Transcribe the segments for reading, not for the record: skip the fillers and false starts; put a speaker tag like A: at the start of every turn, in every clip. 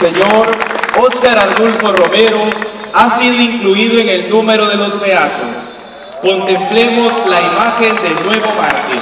A: Monseñor Óscar Arnulfo Romero ha sido incluido en el número de los beatos. Contemplemos la imagen del nuevo mártir.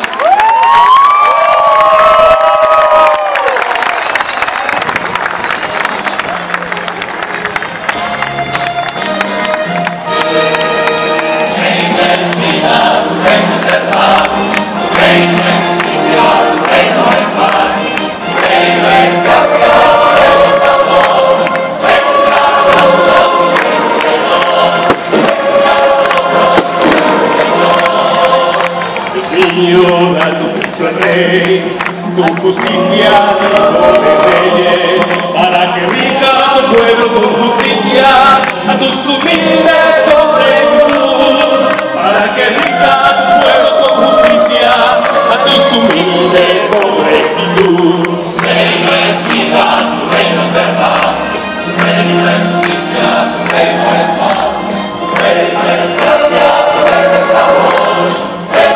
B: Da tu juicio al rey, tu justicia hijo de reyes, para que rija tu pueblo con justicia, a tus humildes con rectitud, para que rija tu pueblo con justicia, a tus humildes con rectitud. Tu reino es vida, tu reino es verdad, tu reino es justicia, tu reino es paz, tu reino es gracia, tu reino es amor.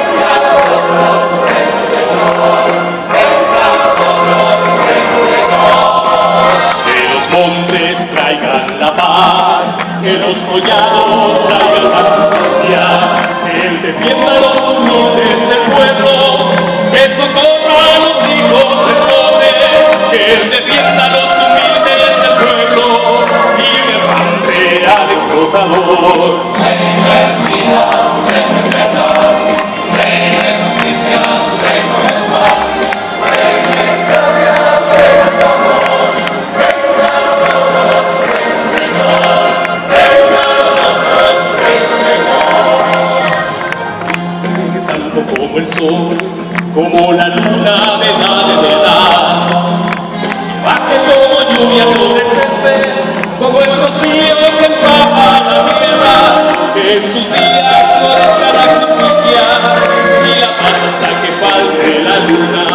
B: Montes traigan la paz, que los collados traigan la justicia, que Él defienda a los humildes del pueblo, que socorra a los hijos del pobre, que Él defienda a los humildes del pueblo y levante al explotador. Reino es vida, tu reino es verdad, tu reino es justicia, tu reino es paz, tu reino es gracia, tu reino es amor. Como el sol, como la luna de edad en edad, baje como lluvia sobre el césped, como el rocío que empapa la tierra, que en sus días florezca la justicia y la paz hasta que falte la luna.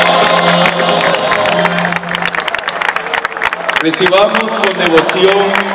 A: Recibamos con devoción